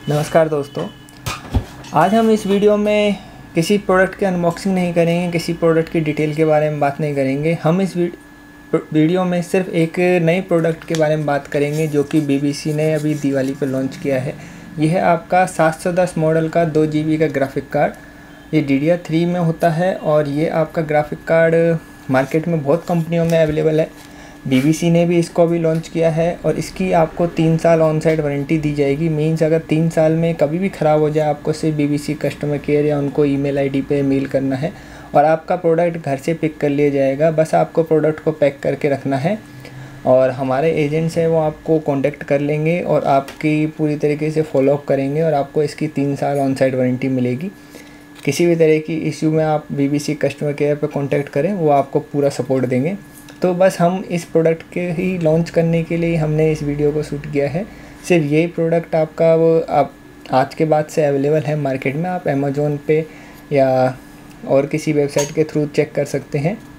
नमस्कार दोस्तों, आज हम इस वीडियो में किसी प्रोडक्ट की अनबॉक्सिंग नहीं करेंगे, किसी प्रोडक्ट की डिटेल के बारे में बात नहीं करेंगे। हम इस वीडियो में सिर्फ एक नए प्रोडक्ट के बारे में बात करेंगे जो कि BBC ने अभी दिवाली पर लॉन्च किया है। यह है आपका 710 मॉडल का 2 GB का ग्राफिक कार्ड। ये DDR3 में होता है और ये आपका ग्राफिक कार्ड मार्केट में बहुत कंपनियों में अवेलेबल है। BBC ने भी इसको अभी लॉन्च किया है और इसकी आपको 3 साल ऑन साइट वारंटी दी जाएगी। मीन्स अगर 3 साल में कभी भी ख़राब हो जाए, आपको सिर्फ BBC कस्टमर केयर या उनको ईमेल ID पे मेल करना है और आपका प्रोडक्ट घर से पिक कर लिया जाएगा। बस आपको प्रोडक्ट को पैक करके रखना है और हमारे एजेंट्स हैं वो आपको कांटेक्ट कर लेंगे और आपकी पूरी तरीके से फॉलोअप करेंगे और आपको इसकी 3 साल ऑन साइट वारंटी मिलेगी। किसी भी तरह की इश्यू में आप BBC कस्टमर केयर पर कॉन्टैक्ट करें, वो आपको पूरा सपोर्ट देंगे। तो बस हम इस प्रोडक्ट के ही लॉन्च करने के लिए हमने इस वीडियो को शूट किया है। सिर्फ यही प्रोडक्ट आपका आप आज के बाद से अवेलेबल है मार्केट में। आप अमेज़ॉन पे या और किसी वेबसाइट के थ्रू चेक कर सकते हैं।